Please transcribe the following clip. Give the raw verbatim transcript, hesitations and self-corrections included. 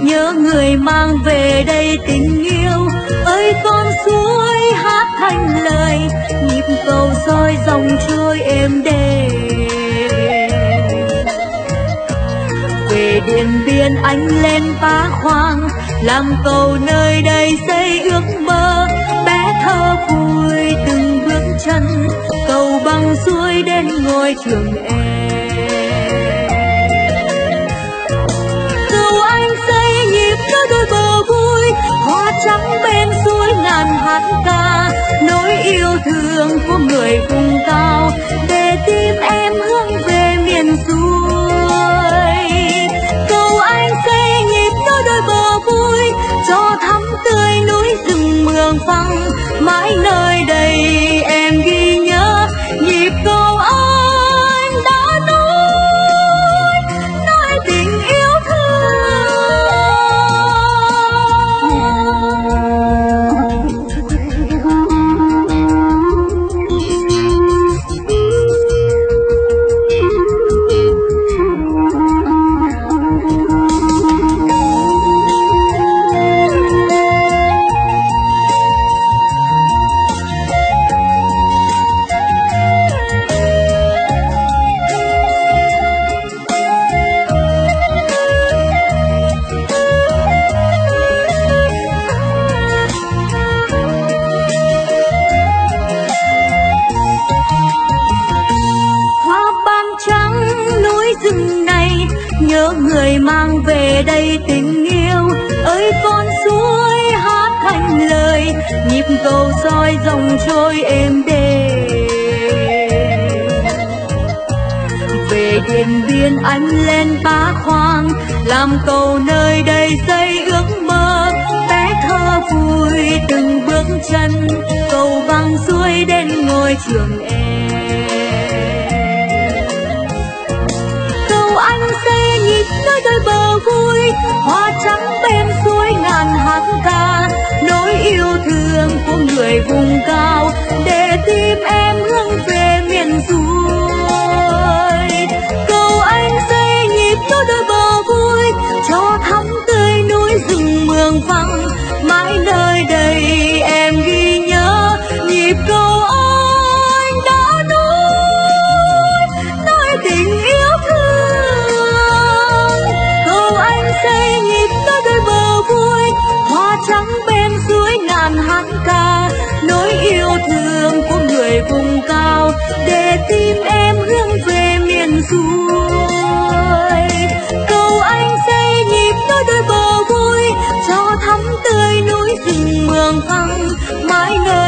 nhớ người mang về đây tình yêu. Ơi con suối hát thành lời, nhịp cầu soi dòng trôi êm đềm. Về Điện Biên anh lên Pá Khoang, làm cầu nơi đây xây ước mơ. Bé thơ vui từng bước chân, cầu băng suối đến ngôi trường em. Cầu anh xây nhịp nối đôi bờ vui, hoa trắng bên suối ngàn hát ca. Nỗi yêu thương của người vùng cao, để tim em hướng về miền xuôi. Cầu anh xây nhịp nối đôi bờ vui, cho thắm tươi núi rừng mường phăng. Mãi nơi đây em ghi nhớ nhịp cầu anh đã nói, nói tình yêu rừng này, nhớ người mang về đây tình yêu. Ơi con suối hát thành lời, nhịp cầu soi dòng trôi êm đềm. Về Điện Biên anh lên Pá Khoang, làm cầu nơi đây xây ước mơ. Bé thơ vui từng bước chân, cầu băng suối đến ngôi trường em. Anh xây nhịp nối đôi bờ vui, hoa trắng bên suối ngàn hát ca. Nỗi yêu thương của người vùng cao, để tim em hướng về miền xuôi. Cầu anh xây nhịp nối đôi bờ vui, cho thắm tươi núi rừng mường phăng. Mãi nơi đây em ghi nhớ nhịp cầu anh đã nói, nói tình yêu xây nhịp nối đôi bờ vui, hoa trắng bên suối ngàn hát ca. Nỗi yêu thương của người vùng cao, để tim em hướng về miền xuôi. Cầu anh xây nhịp nối đôi bờ vui, cho thắm tươi núi rừng mường phăng. Mãi nơi